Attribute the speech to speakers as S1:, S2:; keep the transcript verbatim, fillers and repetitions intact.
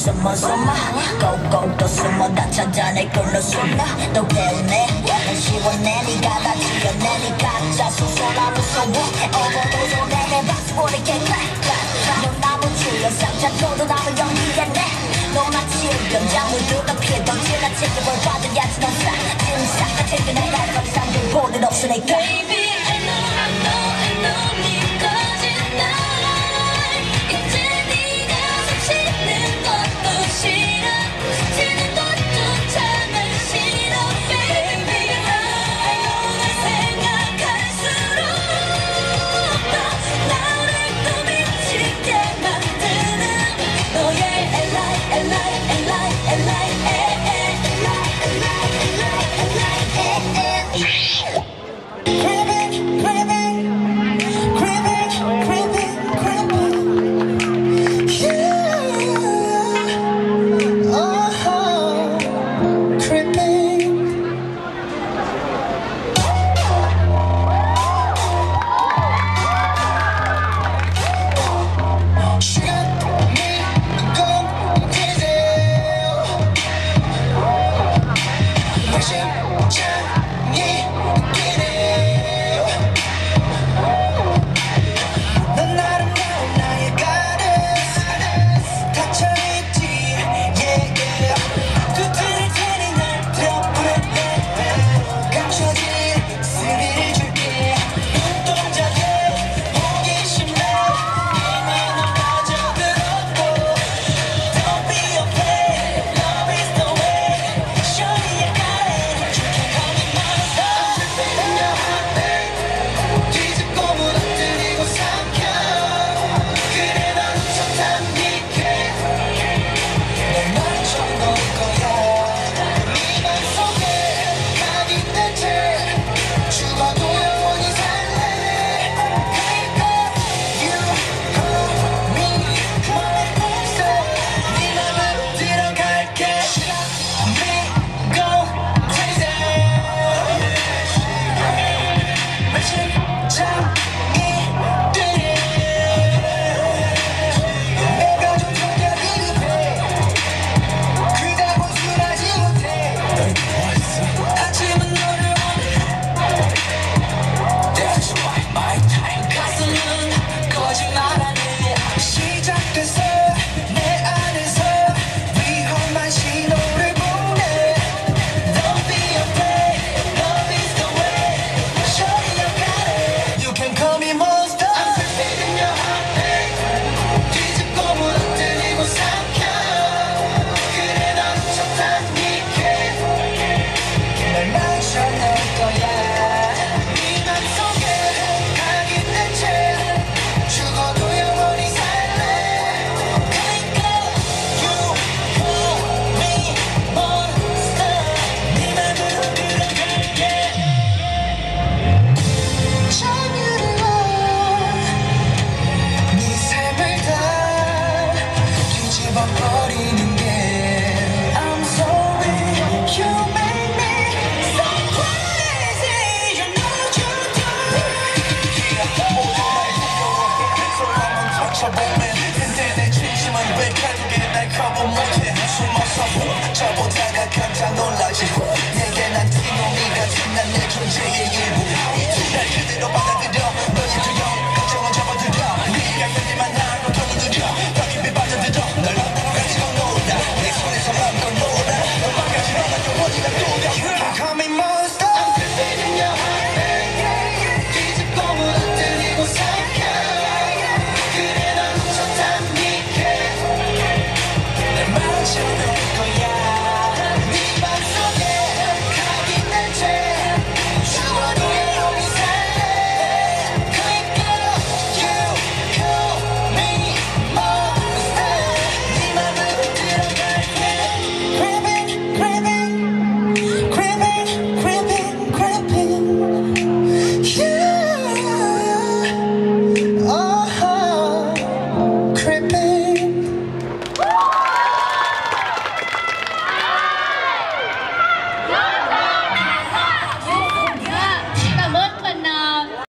S1: 숨어 숨어 꼭꼭 또 숨어 다 찾아내 걸로 숨어 또 배우네 난 시원해 네가 다 지어내 네 가짜 소설아 무서워 오버도도 내내 박수보리게 클락클락 넌 나무 주여 상자쳐도 남을 연기했네 너마치 변장물 누가 피해던 지나치게 벌 받아야지 넌 싹 싹 다 챙겨 내가 더 이상 볼일 없으니까
S2: Baby I know I know I know 네 거짓 날 이제 네가 숨 쉬는 것도 싫어 스치는 것조차 난 싫어 Baby I know 널 생각할수록 너 나를 또 미치게 만드는 너의 L I E L I E L I E L I E
S3: 저보다가 깜짝 놀라지 내게 난 튀노미 같은 난 내 존재의 일부 날 그대로 받아들여 너의 두려움 걱정은 접어들여 네가 열리만 하고 돈을 들여 더 깊이 빠져들어 널 만나러 가지고 놀아 내 손에서 마음껏 놀아 너 막아지 않아 영원히 난 또다